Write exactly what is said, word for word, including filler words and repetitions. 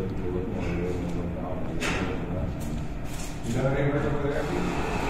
people look more real and look out. You got any work over there?